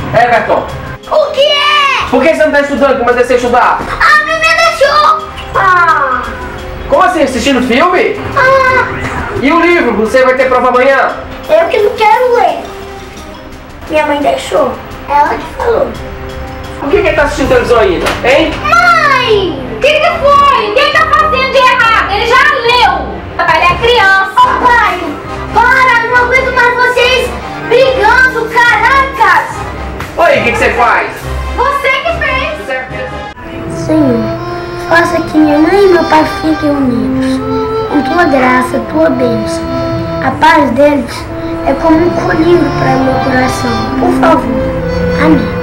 Everton, O que é? por que você não tá estudando que eu mandei você estudar? A minha mãe deixou. Como assim, assistindo filme? E o livro, você vai ter prova amanhã? Eu que não quero ler. Minha mãe deixou. Ela que falou. Por que tá assistindo televisão ainda, hein? Mãe! O que foi? O que ele tá fazendo de errado? Ele já leu. Ele é criança. Ô pai, para, não aguento mais vocês brigando, caracas! Oi, o que você faz? Você que fez. Senhor, faça que minha mãe e meu pai fiquem unidos, com tua graça, tua bênção. A paz deles é como um colírio para o meu coração. Por favor. Amém.